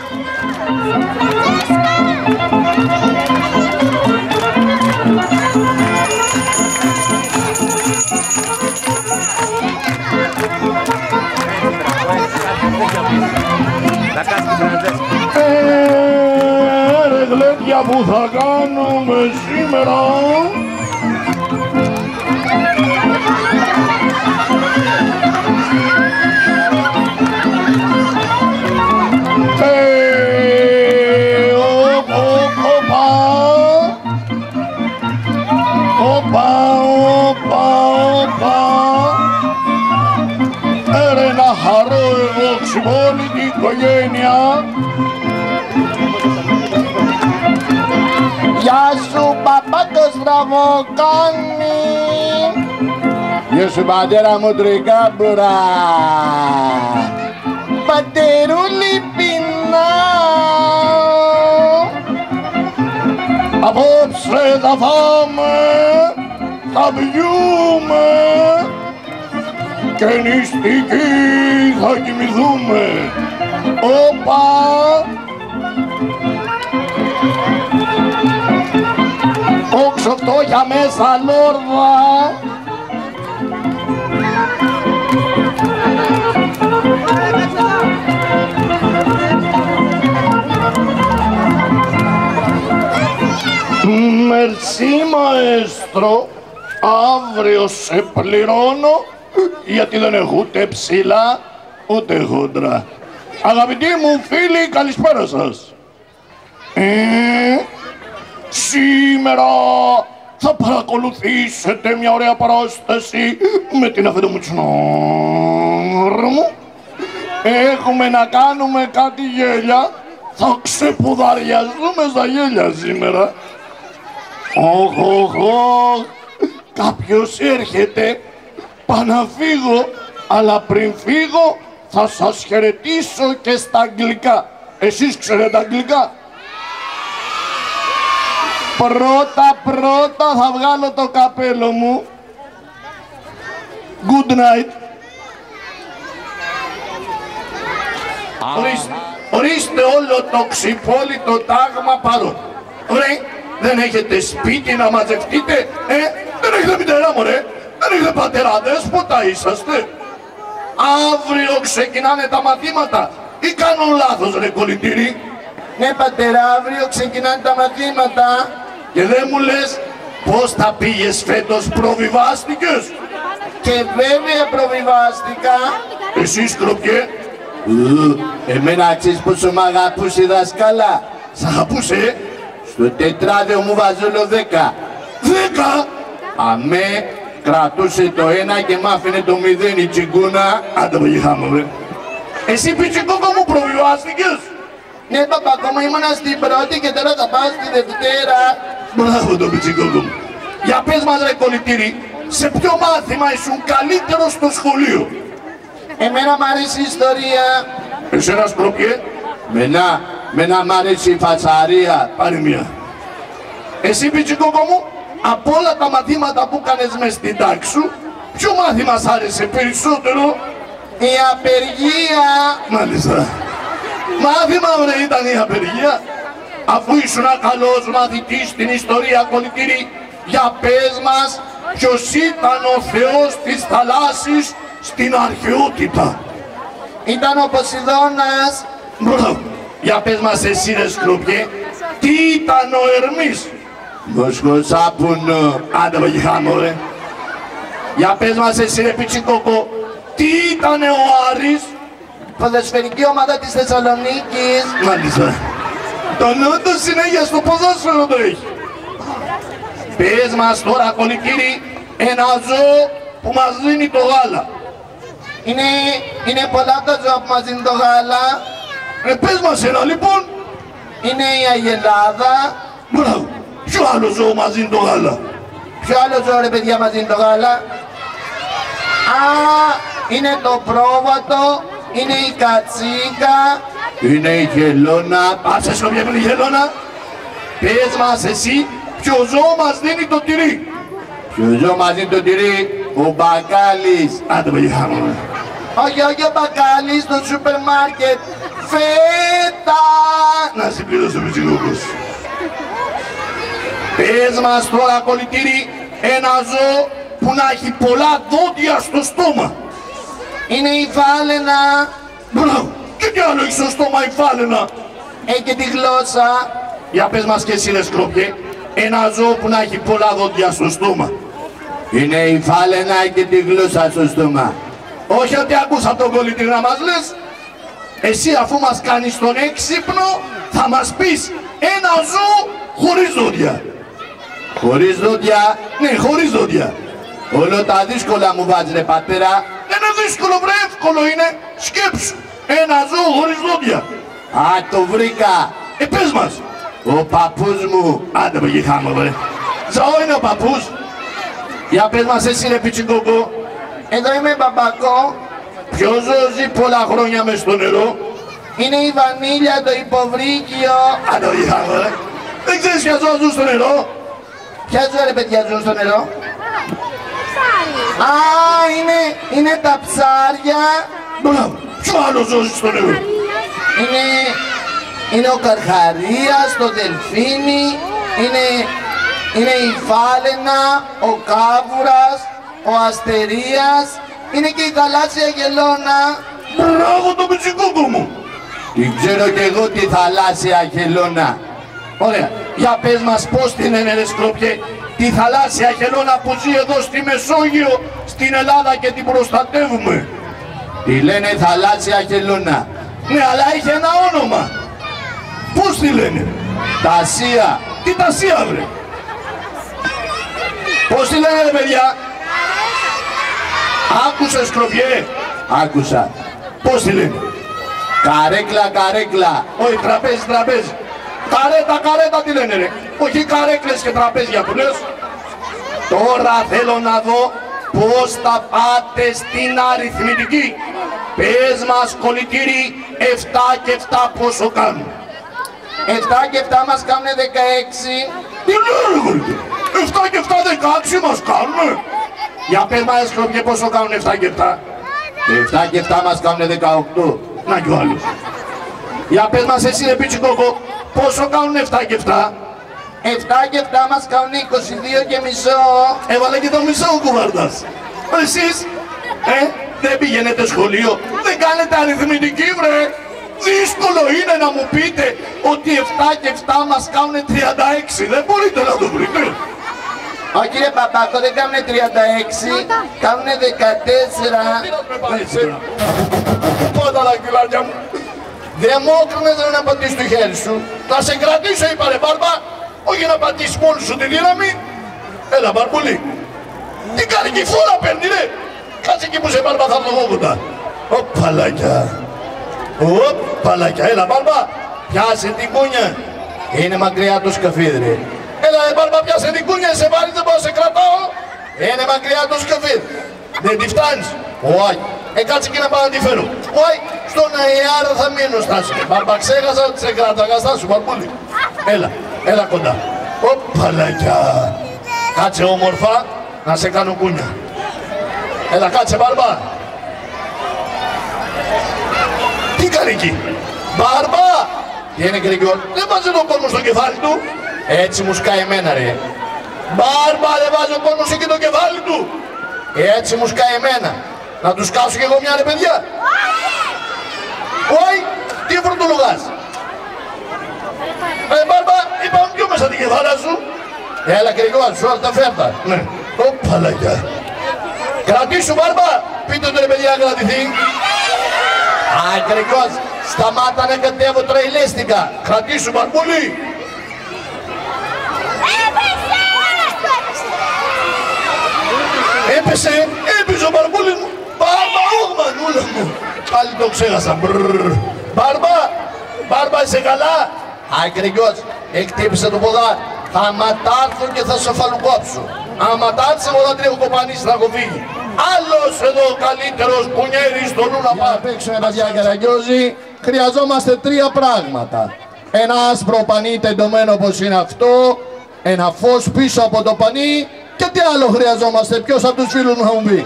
Ρε γλέντια που θα κάνουμε σήμερα. Να χαρώ εγώ ξυπόλη την οικογένεια. Γεια σου παπάκο στραβοκάνη. Γεια σου πατέρα μου τρικάμπουρα. Πατερούλη πεινά. Απόψε θα φάμε, θα πιούμε και νηστικοί θα κοιμηθούμε. Όπα! Όξο φτώχεια μέσα λόρδα. Μερσή μαέστρο, αύριο σε πληρώνω γιατί δεν έχω ούτε ψηλά ούτε χόντρα. Αγαπητοί μου φίλοι, καλησπέρα σας. Σήμερα θα παρακολουθήσετε μια ωραία παράσταση με την αφεντομουτσνάρα μου. Έχουμε να κάνουμε κάτι γέλια. Θα ξεπουδαριαστούμε στα γέλια σήμερα. Οχ, κάποιος έρχεται. Πάω να φύγω, αλλά πριν φύγω θα σας χαιρετήσω και στα αγγλικά. Εσείς ξέρετε αγγλικά? Πρώτα θα βγάλω το καπέλο μου. Good night. Ορίστε όλο το ξυπόλυτο τάγμα παρόν. Ωραία, δεν έχετε σπίτι να μαζευτείτε, δεν έχετε μητερά μωρέ, δεν έχετε πατεράδες, ποτά είσαστε. Αύριο ξεκινάνε τα μαθήματα ή κάνω λάθος ρε κολλητήρι? Ναι πατέρα, αύριο ξεκινάνε τα μαθήματα. Και δεν μου λες πώς θα πήγες φέτος, προβιβάστηκες? Και βέβαια προβιβάστηκα. Εσείς κροπιέ? Εμένα ξέρεις πόσο μ' αγαπούσε η δασκάλα? Σ' αγαπούσε? Στο τετράδιο μου βαζόλο 10. 10? Αμέ, κρατούσε το 1 και μ' άφηνε το 0 η τσιγκούνα. Άντε παγιχάμε βρε. Εσύ πιτσικόκο μου προβιβάστηκες? Ναι παπάκο μου, ήμουνα στην πρώτη και τώρα θα πάω στη Δευτέρα. Μπράβο το πιτσικόκο μου. Για πες μας ρε κολλητήρι, σε ποιο μάθημα ήσουν καλύτερος στο σχολείο? Εμένα μ' αρέσει η ιστορία. Εσένα σκροπιέ? Μένα μ' αρέσει η φατσαρία. Πάρε μία. Εσύ πιτσικόκο μου, από όλα τα μαθήματα που κάνες μες στην τάξη σου, ποιο μάθημα σ' άρεσε περισσότερο? Η απεργία. Μάλιστα. Μάθημα βρε ήταν η απεργία. Αφού ήσουν καλός μαθητής στην ιστορία κολλητήρι, για πες μας ποιος ήταν ο θεός της θαλάσσης στην αρχαιότητα? Ήταν ο Ποσειδώνας. Μπράβο. Για πες μας εσύ ρε σκρουπιέ, τι ήταν ο Ερμής? Βοσκοσάπουνο. Άντε βαγιχάμω ρε. Για πες μας εσύ ρε πιτσικόκο, τι ήταν ο Άρης? Ποδοσφαιρική ομάδα της Θεσσαλονίκης. Μάλιστα. Το νου του συνέχεια στο ποδόσφαιρο το έχει. Πες μας τώρα κολλητήρι, ένα ζώο που μας δίνει το γάλα. Είναι πολλά τα ζώα που μας δίνει το γάλα. Πες μας ένα λοιπόν. Είναι η αγελάδα. Μπράβο. Ποιο άλλο ζώο μας δίνει το γάλα? Ποιο άλλο ζώο ρε παιδιά μας δίνει το γάλα? Είναι το πρόβατο. Είναι η κατσίκα. Είναι η γελώνα. Άσε σου ποια είναι η γελώνα. Πες μας εσύ, ποιο ζώο μας δίνει το τυρί? Ποιο ζώο μας δίνει το τυρί? Ο μπακάλις. Άντε παγιχάμε. Όχι ο μπακάλις στο σούπερ μάρκετ. Φέτα. να συμπληρώσει ο Πιτσικούκος. Πες μας τώρα, κολλητήρι, ένα ζώο που να έχει πολλά δόντια στο στόμα. Είναι η φάλαινα. Μπράβο, και τι άλλο έχει στο στόμα η φάλαινα. Έχει και τη γλώσσα. Για πες μας και εσύ ρε Σκρόπιε, ένα ζώο που να έχει πολλά δόντια στο στόμα. Είναι η φάλαινα και τη γλώσσα στο στόμα. Όχι ότι ακούσα τον κολλητήρι να μας λες. Εσύ αφού μας κάνεις τον έξυπνο, θα μας πεις ένα ζώο χωρίς δόντια. Χωρίς δόντια. Ναι, χωρίς δόντια. Όλο τα δύσκολα μου βάζει ρε πατέρα. Δεν είναι δύσκολο βρε, εύκολο είναι. Σκέψου, ένα ζώο χωρίς δόντια. Α, το βρήκα. Πες μας. Ο παππούς μου. Άντε με γηθάμε βρε. Ζώο είναι ο παππούς. Για πες μας εσύ ρε Πιτσικούκο. Εδώ είμαι μπαμπακό. Ποιο ζώο ζει πολλά χρόνια μες στο νερό. Είναι η βανίλια, το υποβρύκιο. Άντε με γηθάμε βρε. Δεν ξέρεις ποια ζώα ζουν στο νερό. Ποια ζώα ρε παιδιά ζουν στο νερό. Α, είναι τα ψάρια. Μπράβο. Ποιο άλλο ζώο ζει στο νερό. Είναι ο καρχαρίας, το δελφίνι, είναι η φάλαινα, ο κάβουρας, ο αστερίας, είναι και η θαλάσσια γελώνα. Μπράβο το Πιτσικούκο μου. Την ξέρω κι εγώ τη θαλάσσια γελώνα. Ωραία. Για πες μας πώς την λένε ρε Σκρόπιε, τη θαλάσσια χελώνα που ζει εδώ στη Μεσόγειο, στην Ελλάδα και την προστατεύουμε. Τη λένε θαλάσσια γελώνα. Ναι, αλλά είχε ένα όνομα. Πώς τη λένε. Τασία. Τι τασία βρε. Πώς τη λένε ρε παιδιά. Άκουσες Σκρόπιε. Άκουσα. Πώς τη λένε. Καρέκλα, καρέκλα. Όχι, τραπέζι, τραπέζι. Καρέτα τι λένε ρε. Όχι καρέκλες και τραπέζια που λες. Τώρα θέλω να δω πώς θα πάτε στην αριθμητική. Πες μας κολλητήρι, 7 και 7 πόσο κάνουν. 7 και 7 μας κάνουν 16. Τι λένε κολλητήρι. 7 και 7 16 μας κάνουν. Για πες μας Σκρόπιε πόσο κάνουν 7 και 7. 7 και 7 μας κάνουν 18. Να κι ο άλλος. Για πες μας εσύ ρε Πιτσικούκο, πόσο κάνουν 7 και 7. 7 και 7 μας κάνουν 22 και μισό. Έβαλε και το μισό ο κουβάρτας. Εσείς, δεν πηγαίνετε σχολείο, δεν κάνετε αριθμητική βρε. Δύσκολο είναι να μου πείτε ότι 7 και 7 μας κάνουν 36. Δεν μπορείτε να το βρείτε. Όχι κύριε Παπάκο, δεν κάνουν 36, κάνουν 14. Πάτα τα κιλάρια μου. Δεν μου έκρινες να πατήσεις το χέρι σου. Θα σε κρατήσω είπα ρε Μπάρμπα, όχι να πατήσεις μόνος σου τη δύναμη. Έλα Μπαρμπούλη. Τι καρική φόρα παίρνει ρε. Κάτσε εκεί που σε Μπάρμπα θα το κόκοντα. Οπαλάκια. Οπαλάκια. Έλα Μπάρμπα, πιάσε την κούνια. Είναι μακριά το σκαφίδι. Έλα Μπάρμπα, πιάσε την κούνια, σε βάλει δεν μπορώ να σε κρατάω. Είναι μακριά το σκαφίδι. Δεν τη φτάνεις. Όχι. Κάτσε και να πάω να τη φέρω. Όχι, στον αέρα θα μείνω στάσου. Μπάρμπα, ξέχασα ότι σε κράταγα στάσου, Μπαρμπούλη. Έλα κοντά. Οπαλάκια. Κάτσε όμορφα, να σε κάνω κούνια. Έλα κάτσε Μπάρμπα. Τι κάνει εκεί. Μπάρμπα. Τι είναι Γκρικιό. Δεν βάζει τον κόσμο στο κεφάλι του. Έτσι μου σκάει εμένα ρε. Μπάρμπα, δεν βάζει ο κόσμος εκεί το κεφάλι του. Έτσι μου σκάει εμένα. Να τους κάσω κι εγώ μια ρε παιδιά. Όχι, τι φρουτολογάς. Μπάρμπα, είπαμε πιο μέσα την κεφάλα σου. Έλα Γκρικιό, σου όλα τα φέρτα. Ναι, οπαλάκια. Κρατήσου Μπάρμπα, πείτε το ρε παιδιά να κρατηθεί. Α, Γκρικιό, σταμάτα να κατέβω τραϊλέστηκα. Κρατήσου Μπαρμπούλη. Έπεσε ο Μπαρμπούλης μου. Μπάρμπα, μανούλα μου. Πάλι το ξέχασα. Μπάρμπα, είσαι καλά. Α, Γκρικιό, εκτύπησε το ποδά. Θα ματάρθω και θα σε φαλουκόψω. Άμα τάτσε εγώ θα την έχω κοπανίσει, θα έχω φύγει. Άλλος εδώ καλύτερος κουνιέρης στο Λούνα Για να παίξουμε παιδιά Καραγκιόζη, χρειαζόμαστε 3 πράγματα. Ένα άσπρο πανί τεντωμένο όπως είναι αυτό, ένα φως πίσω από το πανί και τι άλλο χρειαζόμαστε, ποιος από τους φίλους μου θα μου πει.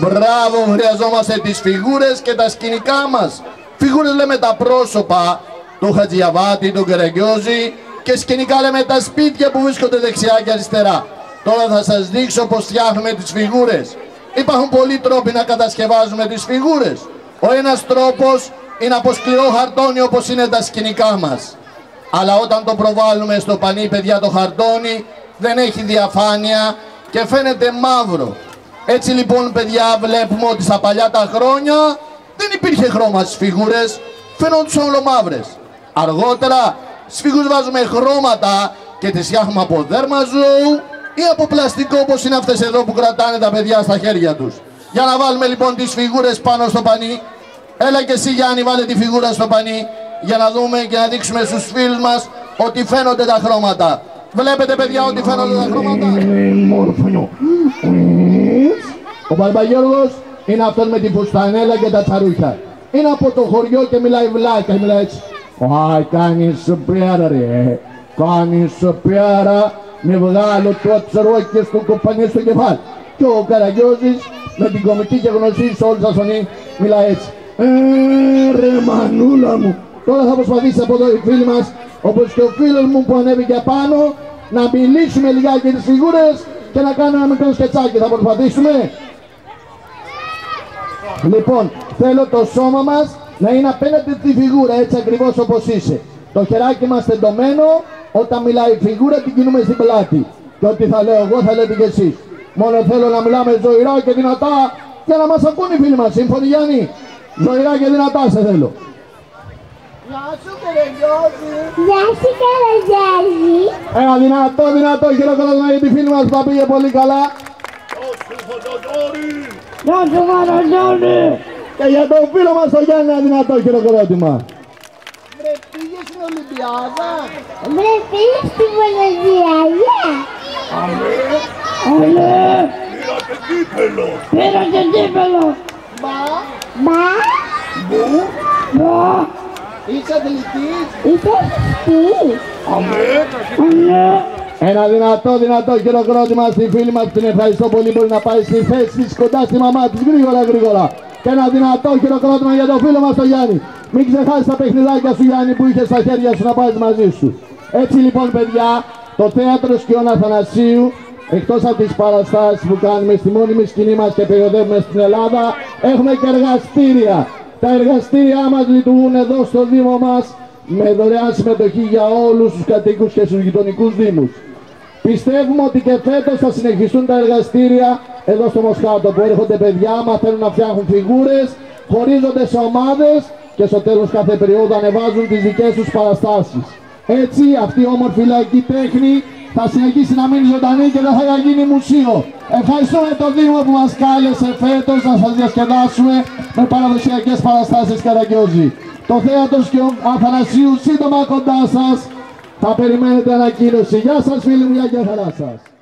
Μπράβο, χρειαζόμαστε τις φιγούρες και τα σκηνικά μας. Φιγούρες λέμε τα πρόσωπα του Χατζιαβάτη, του Καραγκιόζη και σκηνικά λέμε τα σπίτια που βρίσκονται δεξιά και αριστερά. Τώρα θα σας δείξω πως φτιάχνουμε τις φιγούρες. Υπάρχουν πολλοί τρόποι να κατασκευάζουμε τις φιγούρες. Ο ένας τρόπος είναι από σκληρό χαρτόνι όπως είναι τα σκηνικά μας. Αλλά όταν το προβάλλουμε στο πανί, παιδιά, το χαρτόνι δεν έχει διαφάνεια και φαίνεται μαύρο. Έτσι λοιπόν, παιδιά, βλέπουμε ότι στα παλιά τα χρόνια δεν υπήρχε χρώμα στις φιγούρες, φαίνονταν ολομαύρες. Αργότερα στις φιγούρες βάζουμε χρώματα και τις φτιάχνουμε από δέρμα ζώου ή από πλαστικό όπως είναι αυτές εδώ που κρατάνε τα παιδιά στα χέρια τους. Για να βάλουμε λοιπόν τις φιγούρες πάνω στο πανί. Έλα και εσύ, Γιάννη, βάλε τη φιγούρα στο πανί για να δούμε και να δείξουμε στους φίλους μας ότι φαίνονται τα χρώματα. Βλέπετε, παιδιά, ότι φαίνονται τα χρώματα. Ο Μπαρμπαγιώργος είναι αυτός με την φουστανέλα και τα τσαρούχια. Είναι από το χωριό και μιλάει βλάκα, μιλάει έτσι. Α, κάνεις πέρα ρε, κάνεις πέρα, με βγάλω το τσαρούχι στο κοπανί στο κεφάλι. Και ο Καραγκιόζης με την κομική και γνωσή σε όλη σας φωνή μιλάει έτσι. Ρε μανούλα μου. Τώρα θα προσπαθήσει από εδώ οι φίλοι μας, όπως και ο φίλος μου που ανέβηκε απάνω, να μιλήσουμε λιγάκι τις φιγούρες και να κάνουμε ένα μικρό σκετσάκι. Θα προσπαθήσουμε. Λοιπόν, θέλω το σώμα μας να είναι απέναντι τη φιγούρα, έτσι ακριβώς όπως είσαι. Το χεράκι μας τεντωμένο, όταν μιλάει η φιγούρα την κινούμε στην πλάτη. Και ό,τι θα λέω εγώ θα λέτε κι εσείς. Μόνο θέλω να μιλάμε ζωηρά και δυνατά για να μας ακούν οι φίλοι μας. Σύμφωνοι, Γιάννη? Ζωηρά και δυνατά σε θέλω. Γεια σου, Καραγκιόζη. Γεια σου, Καραγκιόζη. Ένα δυνατό χειροκρότημα για τη φίλη μας που τα πήγε πολύ καλά. Γεια σου, Καραγκιόζη. Και για τον φίλο μας το Γιάννη ένα δυνατό χειροκρότημα. Βρε, πήγες στην Ολυμπιάδα. Βρε, πήγες στην Ολυμπιάδα. Αμέ. Πήρατε κύπελο. Πήρατε κύπελο. Μπα, Μπα. είσαι αθλητής. Είσαι αθλητής. Αμέ. Ένα δυνατό χειροκρότημα στη φίλη μας, την ευχαριστώ πολύ. Μπορεί να πάει στη θέση της κοντά στη μαμά της γρήγορα. Και ένα δυνατό χειροκρότημα για τον φίλο μας τον Γιάννη. Μην ξεχάσεις τα παιχνιδάκια σου, Γιάννη, που είχες στα χέρια σου να πάρεις μαζί σου. Έτσι λοιπόν, παιδιά, το θέατρο Σκιών Αθανασίου, εκτός από τις παραστάσεις που κάνουμε στη μόνιμη σκηνή μας και περιοδεύουμε στην Ελλάδα, έχουμε και εργαστήρια. Τα εργαστήριά μας λειτουργούν εδώ στο Δήμο μας με δωρεάν συμμετοχή για όλους τους κατοίκους και στους γειτονικούς δήμους. Πιστεύουμε ότι και φέτος θα συνεχιστούν τα εργαστήρια εδώ στο Μοσχάτο, που έρχονται παιδιά, μαθαίνουν να φτιάχνουν φιγούρες, χωρίζονται σε ομάδες και στο τέλος κάθε περίοδου ανεβάζουν τις δικές τους παραστάσεις. Έτσι αυτή η όμορφη λαϊκή τέχνη θα συνεχίσει να μείνει ζωντανή και δεν θα γίνει μουσείο. Ευχαριστούμε τον Δήμο που μας κάλεσε φέτος να σας διασκεδάσουμε με παραδοσιακές παραστάσεις Καραγκιόζη. Το θέατρο Σκιών Αθανασίου σύντομα κοντά σας. Θα περιμένετε ανακοίνωση. Γεια σας φίλοι μου, γεια και χαρά σας.